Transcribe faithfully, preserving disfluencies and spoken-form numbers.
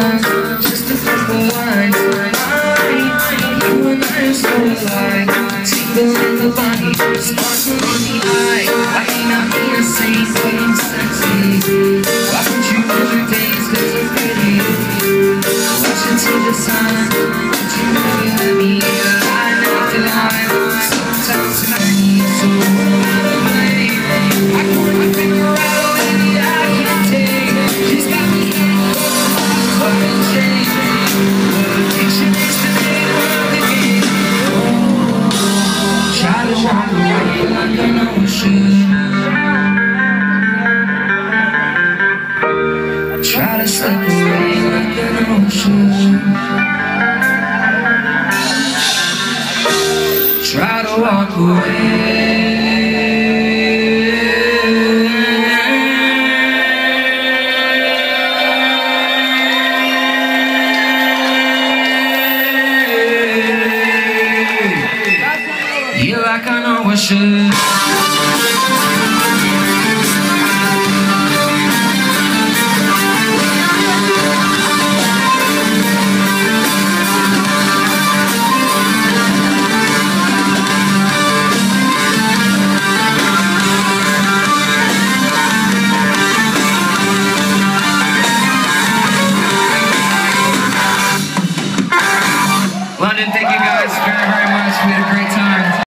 time, just a couple lines. You and I are so alike, tingle in the body, sparkle in the eye. Why ain't I be the same, but I'm sexy? Why don't you other days, cause I'm pretty? Watching to the sun, don't you really let me line after line? Sometimes I need so away. I pour my finger out and I can't take. She's got me in a fucking chain. What addiction is the name of the game? Oh, try to walk away like I know I should. Try to slip away like I know I should. Try to walk away. Yeah, like I know I should.